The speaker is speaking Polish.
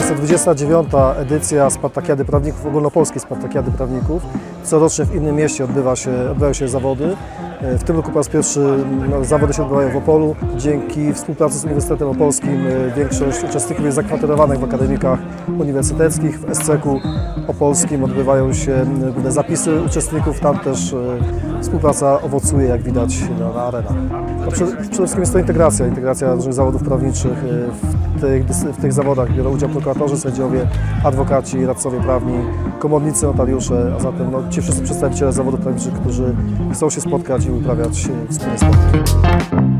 jest to 29. edycja Spartakiady Prawników, ogólnopolskiej Spartakiady Prawników. Corocznie w innym mieście odbywają się zawody. W tym roku po raz pierwszy zawody się odbywają w Opolu. Dzięki współpracy z Uniwersytetem Opolskim większość uczestników jest zakwaterowanych w akademikach uniwersyteckich. W SCK-u opolskim odbywają się zapisy uczestników. Tam też współpraca owocuje, jak widać na arenach. Przede wszystkim jest to integracja różnych zawodów prawniczych. W tych zawodach biorą udział prokuratorzy, sędziowie, adwokaci, radcowie prawni, komornicy, notariusze, a zatem ci wszyscy przedstawiciele zawodów prawniczych, którzy chcą się spotkać i uprawiać wspólny sport.